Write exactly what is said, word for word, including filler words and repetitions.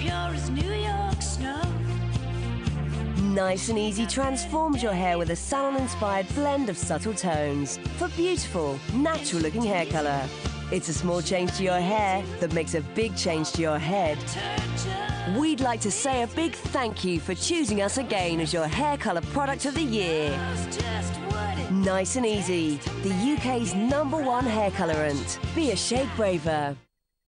pure as New York snow. Nice and Easy transforms your hair with a salon-inspired blend of subtle tones for beautiful, natural-looking hair color. It's a small change to your hair that makes a big change to your head. We'd like to say a big thank you for choosing us again as your hair color product of the year. Nice and Easy, the U K's number one hair colorant. Be a shade braver.